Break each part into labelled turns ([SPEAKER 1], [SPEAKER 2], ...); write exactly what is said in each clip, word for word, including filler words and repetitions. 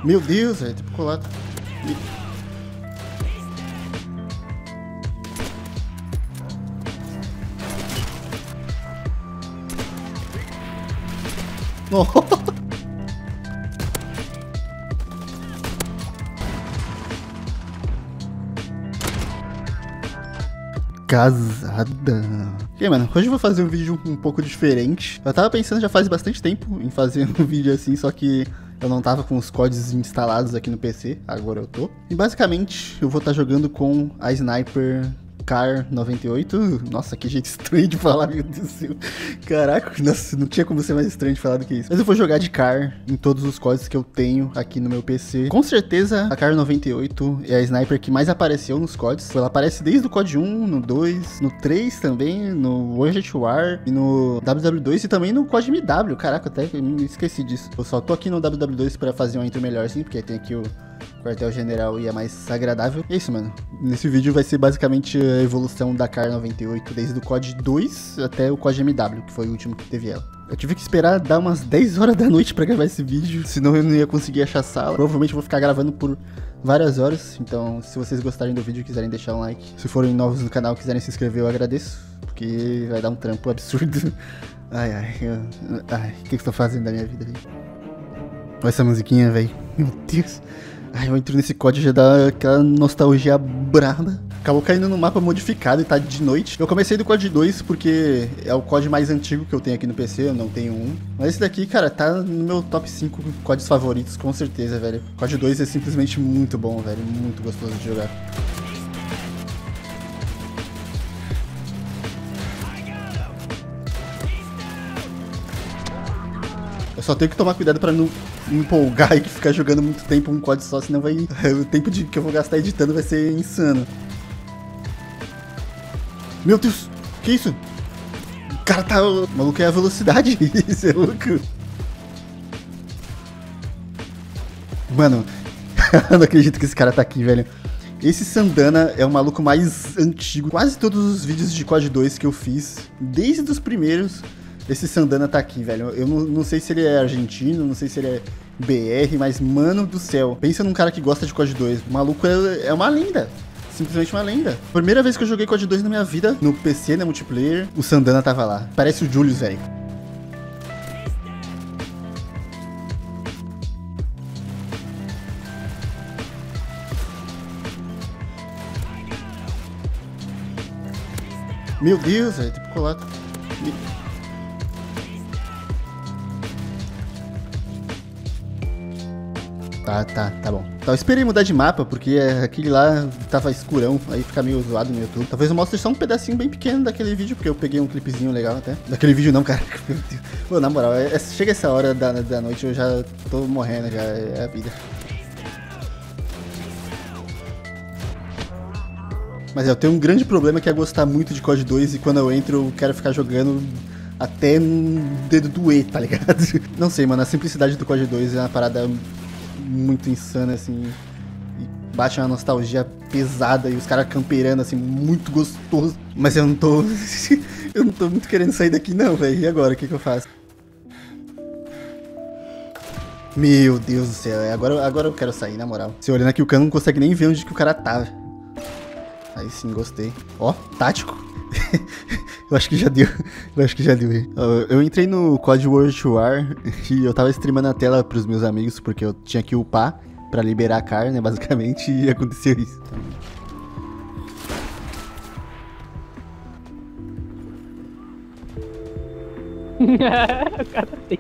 [SPEAKER 1] Meu Deus, velho, tipo colado. E... Oh. Casada. Ok, mano, hoje eu vou fazer um vídeo um pouco diferente. Eu tava pensando já faz bastante tempo em fazer um vídeo assim, só que eu não tava com os códigos instalados aqui no P C, agora eu tô. E basicamente eu vou estar jogando com a Sniper Kar noventa e oito. Nossa, que jeito estranho de falar, meu Deus do céu. Caraca, nossa, não tinha como ser mais estranho de falar do que isso. Mas eu vou jogar de Kar em todos os códigos que eu tenho aqui no meu P C. Com certeza, a Kar noventa e oito é a sniper que mais apareceu nos códigos. Ela aparece desde o C O D um, no dois, no três também, no World War e no W W dois e também no C O D M W. Caraca, até me esqueci disso. Eu só tô aqui no W W dois pra fazer uma intro melhor, assim, porque tem aqui o quartel-general e é mais agradável. É isso, mano. Nesse vídeo vai ser basicamente a evolução da Kar noventa e oito, desde o C O D dois até o C O D M W, que foi o último que teve ela. Eu tive que esperar dar umas dez horas da noite pra gravar esse vídeo, senão eu não ia conseguir achar sala. Provavelmente eu vou ficar gravando por várias horas, então se vocês gostarem do vídeo e quiserem deixar um like, se forem novos no canal e quiserem se inscrever, eu agradeço, porque vai dar um trampo absurdo. Ai, ai, eu... ai, o que que eu tô fazendo da minha vida, velho? Olha essa musiquinha, velho. Meu Deus. Ai, eu entro nesse código já dá aquela nostalgia brava. Acabou caindo no mapa modificado e tá de noite. Eu comecei do C O D dois porque é o C O D mais antigo que eu tenho aqui no P C, eu não tenho um. Mas esse daqui, cara, tá no meu top cinco C O Ds favoritos, com certeza, velho. C O D dois é simplesmente muito bom, velho, muito gostoso de jogar. Eu só tenho que tomar cuidado pra não me empolgar e ficar jogando muito tempo um C O D só, senão vai... o tempo de, que eu vou gastar editando vai ser insano. Meu Deus, que isso? O cara tá... O maluco é a velocidade, isso é louco. Mano, eu não acredito que esse cara tá aqui, velho. Esse Sandana é o maluco mais antigo. Quase todos os vídeos de C O D dois que eu fiz, desde os primeiros... Esse Sandana tá aqui, velho. Eu não, não sei se ele é argentino, não sei se ele é B R, mas, mano do céu. Pensa num cara que gosta de C O D dois. O maluco é, é uma lenda. Simplesmente uma lenda. Primeira vez que eu joguei C O D dois na minha vida, no P C, né, multiplayer, o Sandana tava lá. Parece o Julius, velho. Meu Deus, velho. Tipo colado. Tá, tá, tá bom. Então, eu esperei mudar de mapa, porque aquele lá tava escurão, aí fica meio zoado no YouTube. Talvez eu mostre só um pedacinho bem pequeno daquele vídeo, porque eu peguei um clipezinho legal até. Daquele vídeo não, cara. Meu Deus. Pô, na moral, é, chega essa hora da, da noite, eu já tô morrendo, já é a vida. Mas eu tenho um grande problema que é gostar muito de C O D dois e quando eu entro eu quero ficar jogando até um dedo doer, tá ligado? Não sei, mano, a simplicidade do C O D dois é uma parada muito insana, assim, e bate uma nostalgia pesada e os caras camperando, assim, muito gostoso. Mas eu não tô, eu não tô muito querendo sair daqui não, velho. E agora, o que que eu faço? Meu Deus do céu, agora, agora eu quero sair, na moral. Você olhando aqui, o cara não consegue nem ver onde que o cara tá. Aí sim, gostei. Ó, tático. Eu acho que já deu. Eu acho que já deu. Eu entrei no C O D World War e eu tava streamando a tela pros meus amigos porque eu tinha que upar pra liberar a Kar, né, basicamente, e aconteceu isso.
[SPEAKER 2] O cara tem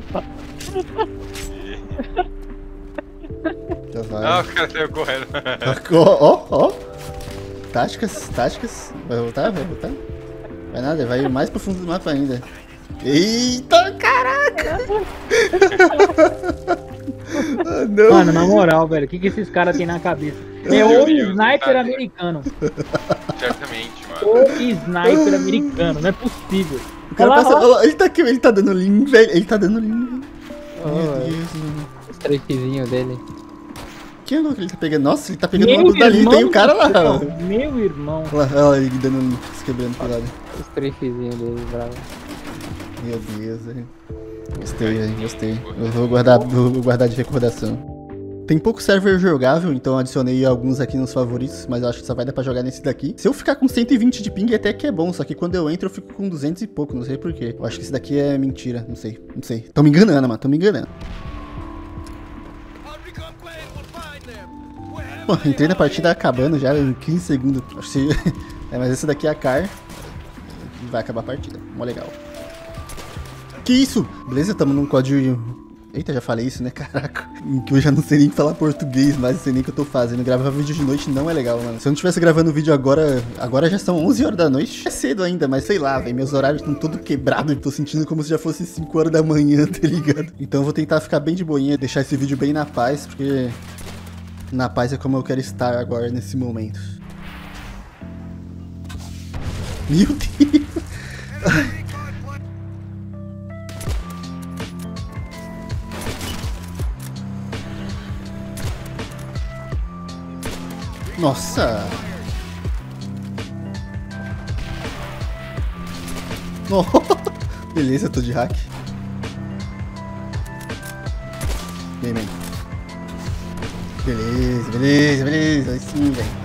[SPEAKER 3] Ah, o cara saiu correndo.
[SPEAKER 1] Ó, ó, ó. Táticas, táticas. Vai voltar? Vai voltar? Vai nada, vai mais pro fundo do mapa ainda. Eita, caraca! Ah, não.
[SPEAKER 2] Mano, na moral, velho, o que, que esses caras têm na cabeça? É o sniper americano.
[SPEAKER 3] Certamente, mano.
[SPEAKER 2] O sniper americano, não é possível.
[SPEAKER 1] O cara
[SPEAKER 2] Olha lá,
[SPEAKER 1] passa,
[SPEAKER 2] olha.
[SPEAKER 1] olha lá, ele tá aqui, ele tá dando lean, velho. Ele tá dando lean, velho.
[SPEAKER 4] Oh,
[SPEAKER 1] Meu Deus, mano.
[SPEAKER 4] os trechezinhos dele.
[SPEAKER 1] Que louco que ele tá pegando? Nossa, ele tá pegando
[SPEAKER 2] Meu
[SPEAKER 1] uma luz dali.
[SPEAKER 2] irmão
[SPEAKER 1] Tem o cara lá,
[SPEAKER 2] do
[SPEAKER 1] ó.
[SPEAKER 2] céu, Meu irmão.
[SPEAKER 1] Olha lá, olha lá, ele dando, se quebrando pro lado.
[SPEAKER 4] Os trechezinhos dele, bravo.
[SPEAKER 1] Meu Deus, velho. Gostei, velho, gostei. Eu vou guardar, vou guardar de recordação. Tem pouco server jogável, então adicionei alguns aqui nos favoritos, mas eu acho que só vai dar pra jogar nesse daqui. Se eu ficar com cento e vinte de ping, até que é bom, só que quando eu entro eu fico com duzentos e pouco, não sei porquê. Eu acho que esse daqui é mentira, não sei, não sei. Tão me enganando, mano, tão me enganando. Pô, entrei na partida acabando já em quinze segundos. Acho que... é, mas esse daqui é a Car. Vai acabar a partida, mó legal. Que isso? Beleza, tamo num código... Eita, já falei isso, né? Caraca. Que eu já não sei nem falar português, mas não sei nem o que eu tô fazendo. Gravar vídeo de noite não é legal, mano. Se eu não estivesse gravando vídeo agora... Agora já são onze horas da noite. É cedo ainda, mas sei lá, velho. Meus horários estão todos quebrados. Tô sentindo como se já fosse cinco horas da manhã, tá ligado? Então eu vou tentar ficar bem de boinha, deixar esse vídeo bem na paz, porque... Na paz é como eu quero estar agora, nesse momento. Meu Deus! Ai. Nossa! Oh, beleza, eu tô de hack. Bem, bem. Beleza, beleza, beleza. Aí sim, velho.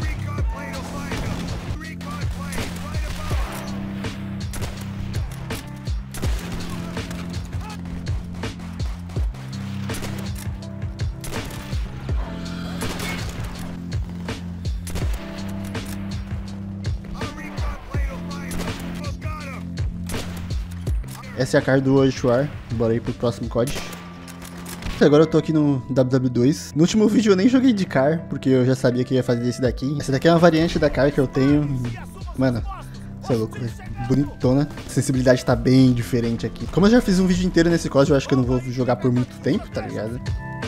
[SPEAKER 1] Essa é a card do Oshuar. Bora aí pro próximo C O D. Agora eu tô aqui no W W dois. No último vídeo eu nem joguei de car, porque eu já sabia que ia fazer esse daqui. Essa daqui é uma variante da car que eu tenho. Mano, você é louco, velho. Bonitona. A sensibilidade tá bem diferente aqui. Como eu já fiz um vídeo inteiro nesse C O D, eu acho que eu não vou jogar por muito tempo, tá ligado?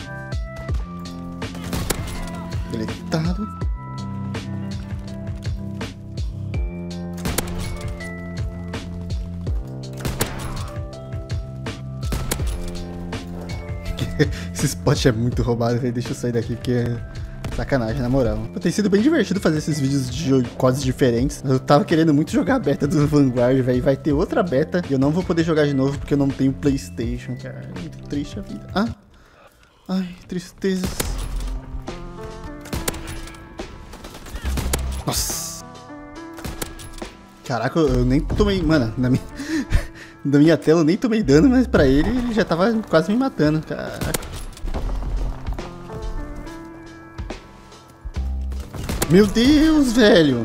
[SPEAKER 1] Deletado. Esse spot é muito roubado, velho. Deixa eu sair daqui porque é sacanagem, na moral. Pô, tem sido bem divertido fazer esses vídeos de C O Ds diferentes. Eu tava querendo muito jogar a beta do Vanguard, velho. Vai ter outra beta e eu não vou poder jogar de novo porque eu não tenho PlayStation, cara. É muito triste a vida. Ah! Ai, tristezas. Nossa! Caraca, eu, eu nem tomei... Mano, na minha... Da minha tela eu nem tomei dano, mas pra ele, ele já tava quase me matando. Caraca. Meu Deus, velho.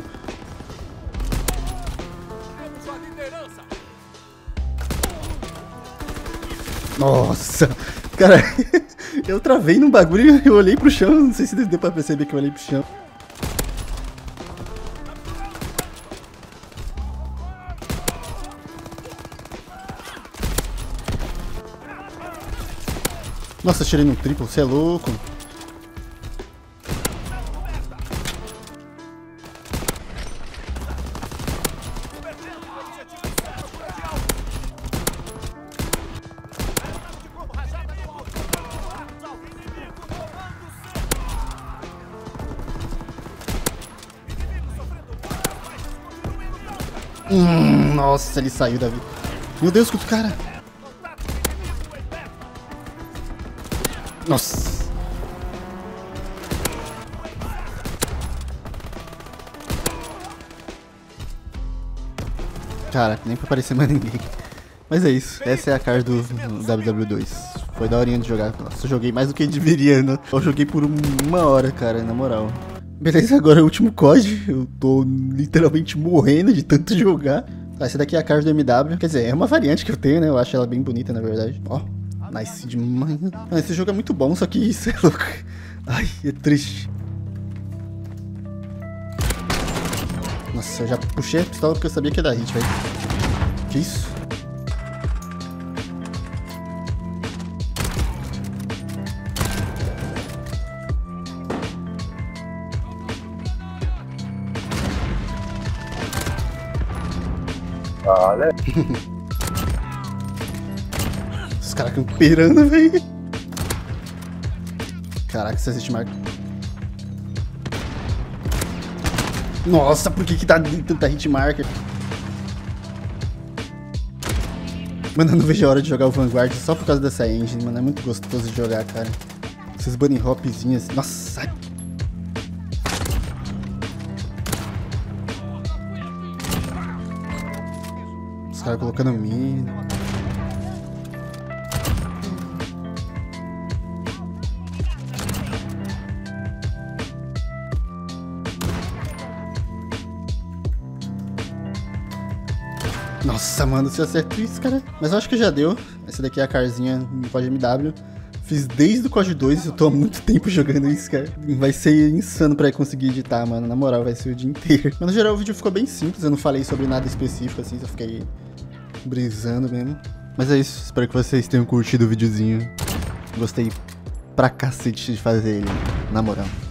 [SPEAKER 1] Nossa. Cara, eu travei num bagulho e eu olhei pro chão. Não sei se deu pra perceber que eu olhei pro chão. Nossa, tirei no triplo, você é louco. Hum, nossa, ele saiu da vida. Meu Deus, que cara. Nossa. Cara, nem pra aparecer mais ninguém. Mas é isso. Essa é a card do W W dois. Foi daorinha de jogar. Nossa, eu joguei mais do que deveria, né? Eu joguei por uma hora, cara, na moral. Beleza, agora é o último C O D. Eu tô literalmente morrendo de tanto jogar. Ah, essa daqui é a card do M W. Quer dizer, é uma variante que eu tenho, né? Eu acho ela bem bonita, na verdade. Ó. Nice demais. Ah, esse jogo é muito bom, só que isso é louco. Ai, é triste. Nossa, eu já puxei a pistola porque eu sabia que ia dar hit, velho. Que isso?
[SPEAKER 5] Olha.
[SPEAKER 1] Os caras camperando, velho. Caraca, essa hitmark. Nossa, por que que tá tanta hitmarker? Mano, eu não vejo a hora de jogar o Vanguard só por causa dessa engine, mano. É muito gostoso de jogar, cara. Esses bunny hopzinhos. Nossa, ai. Os caras colocando mina. Nossa, mano, se eu acerto isso, cara. Mas eu acho que já deu. Essa daqui é a carzinha no código M W. Fiz desde o C O D dois, eu tô há muito tempo jogando isso, cara. Vai ser insano pra conseguir editar, mano. Na moral, vai ser o dia inteiro. Mas no geral o vídeo ficou bem simples, eu não falei sobre nada específico, assim, só fiquei brisando mesmo. Mas é isso, espero que vocês tenham curtido o videozinho. Gostei pra cacete de fazer ele, na moral.